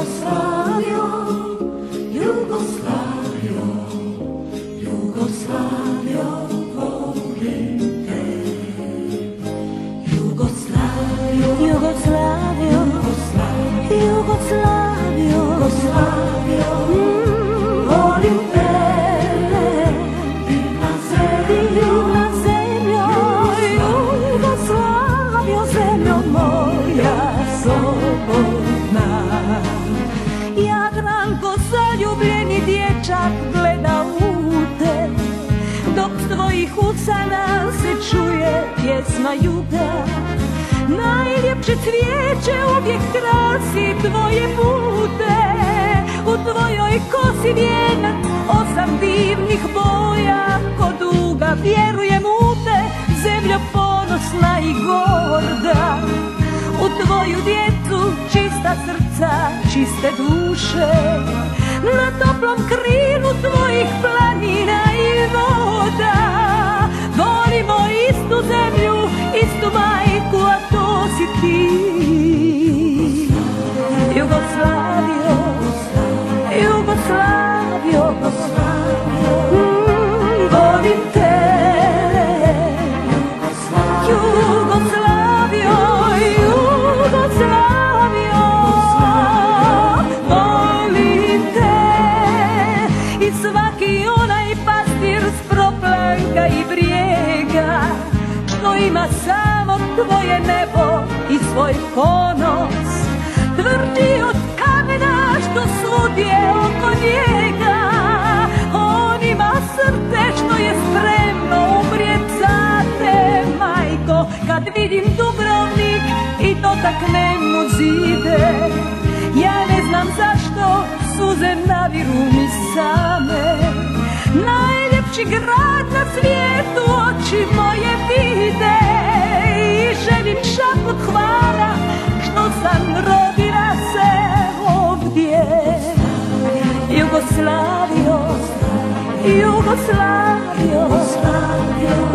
Jugoslavio, Jugoslavio, Jugoslavio, volim te. Jugoslavio, Jugoslavio, Jugoslavio, Jugoslavio, volim te. Divna zemljo, Jugoslavio, zemljo moja slobodna. Jadranko, zaljubljeni dječak gleda u te, dok s tvojih usana se čuje pjesma juga. Najljepše cvijeće uvijek krasi tvoje pute, u tvojoj kosi vijenac 8 divnih boja, ko duga vjerujem u te, zemljo ponosna i gorda. U tvoju djecu čista srca, čiste duše, na toplom krilu tvojih planina i voda. Volimo istu zemlju, istu majku, a to si ti. Jugoslavio, Jugoslavio, volim te. Jugoslavio, Jugoslavio, volim te. I svaki onaj pastir s proplanka i brijega, što ima samo tvoje nebo i svoj ponos, tvrdi od kamena što svudje oko njega. On ima srce što je spremno umrijet za te, majko. Kad vidim Dubrovnik i dotaknem mu zide, ja ne znam zašto suze naviru mi same. Najljepši grad na svijetu oči moje vide i želim šaput hvala što sam rodila se ovdje. Jugoslavio, Jugoslavio, Jugoslavio.